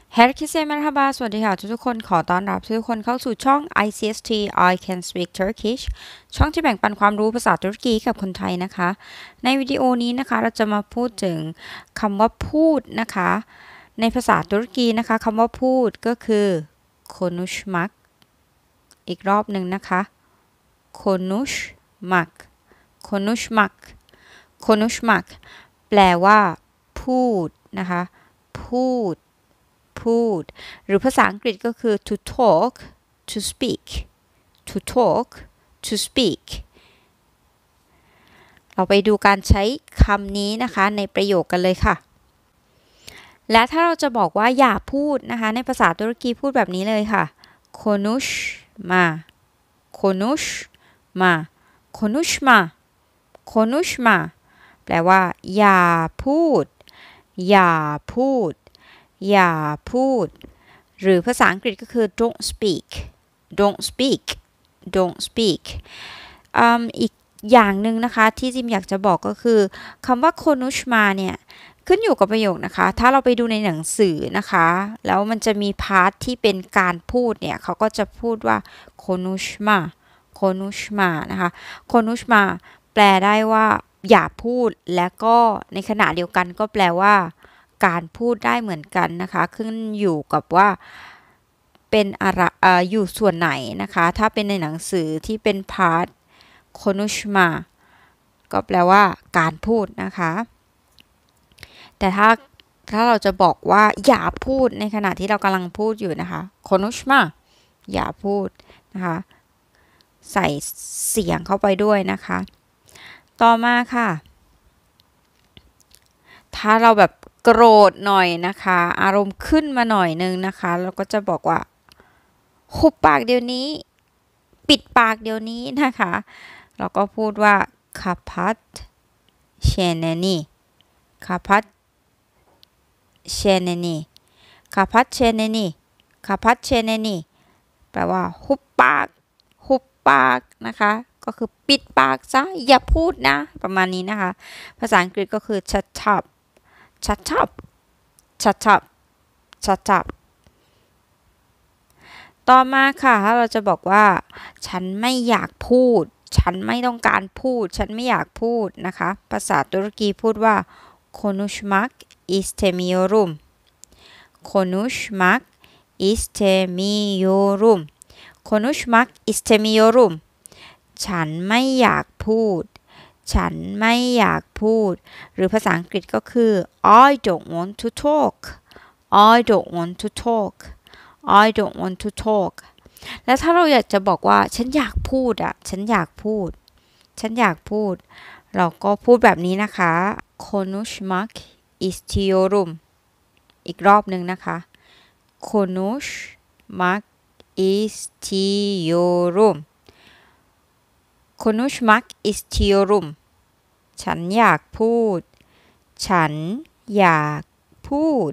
Herkese merhaba สวัสดีค่ะทุกคนขอต้อนรับทุกคนเข้าสู่ช่อง ICST I Can Speak Turkish ช่องที่แบ่งปันความรู้ภาษาตุรกีกับคนไทยนะคะในวิดีโอนี้นะคะเราจะมาพูดถึงคำว่าพูดนะคะในภาษาตุรกีนะคะคำว่าพูดก็คือ konuşmak อีกรอบหนึ่งนะคะ konuşmak konuşmak konuşmak แปลว่าพูดนะคะพูดหรือภาษาอังกฤษก็คือ to talk to speak to talk to speak เราไปดูการใช้คำนี้นะคะในประโยคกันเลยค่ะและถ้าเราจะบอกว่าอย่าพูดนะคะในภาษาตุรกีพูดแบบนี้เลยค่ะ konuşma konuşma konuşma konuşma แปลว่าอย่าพูดอย่าพูดอย่าพูดหรือภาษาอังกฤษก็คือ don't speak don't speak don't speak อีกอย่างหนึ่งนะคะที่จิมอยากจะบอกก็คือคำว่า konuşma เนี่ยขึ้นอยู่กับประโยคนะคะถ้าเราไปดูในหนังสือนะคะแล้วมันจะมีพาร์ทที่เป็นการพูดเนี่ยเขาก็จะพูดว่า konuşma konuşma นะคะ konuşma แปลได้ว่าอย่าพูดและก็ในขณะเดียวกันก็แปลว่าการพูดได้เหมือนกันนะคะขึ้นอยู่กับว่าเป็นอะไรอยู่ส่วนไหนนะคะถ้าเป็นในหนังสือที่เป็นพาร์ท konuşma ก็แปลว่าการพูดนะคะแต่ถ้าเราจะบอกว่าอย่าพูดในขณะที่เรากำลังพูดอยู่นะคะ konuşma อย่าพูดนะคะใส่เสียงเข้าไปด้วยนะคะต่อมาค่ะถ้าเราแบบโกรธหน่อยนะคะอารมณ์ขึ้นมาหน่อยนึงนะคะเราก็จะบอกว่าหุบปากเดี๋ยวนี้ปิดปากเดี๋ยวนี้นะคะเราก็พูดว่า kapat çeneni kapat çeneni kapat çeneni kapat çeneni แปลว่าหุบปากนะคะก็คือปิดปากซะอย่าพูดนะประมาณนี้นะคะภาษาอังกฤษก็คือ shut up shut up shut up shut up ต่อมาค่ะถ้าเราจะบอกว่าฉันไม่อยากพูดฉันไม่ต้องการพูดฉันไม่อยากพูดนะคะภาษาตุรกีพูดว่า konuşmak istemiyorum konuşmak istemiyorum konuşmak istemiyorum ฉันไม่อยากพูดฉันไม่อยากพูดหรือภาษาอังกฤษก็คือ I don't want to talk I don't want to talk I don't want to talk และถ้าเราอยากจะบอกว่าฉันอยากพูดฉันอยากพูดเราก็พูดแบบนี้นะคะ konuşmak istiyorum อีกรอบหนึ่งนะคะ konuşmak istiyorum konuşmak istiyorum ฉันอยากพูดฉันอยากพูด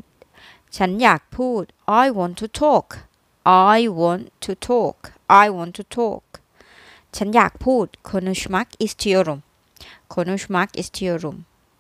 I want to talk I want to talk I want to talk ฉันอยากพูด konuşmak istiyorum konuşmak istiyorum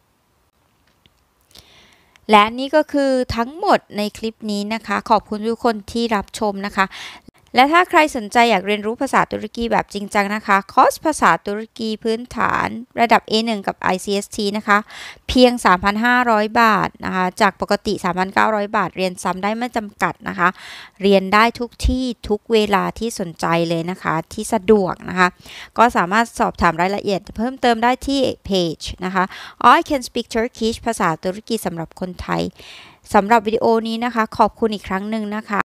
และนี่ก็คือทั้งหมดในคลิปนี้นะคะขอบคุณทุกคนที่รับชมนะคะและถ้าใครสนใจอยากเรียนรู้ภาษาตุรกีแบบจริงจังนะคะคอร์สภาษาตุรกีพื้นฐานระดับ A1 กับ ICST นะคะเพียง 3,500 บาทนะคะจากปกติ 3,900 บาทเรียนซ้ำได้ไม่จำกัดนะคะเรียนได้ทุกที่ทุกเวลาที่สนใจเลยนะคะที่สะดวกนะคะก็สามารถสอบถามรายละเอียดเพิ่มเติมได้ที่เพจนะคะ I Can Speak Turkish ภาษาตุรกีสำหรับคนไทยสำหรับวิดีโอนี้นะคะขอบคุณอีกครั้งหนึ่งนะคะ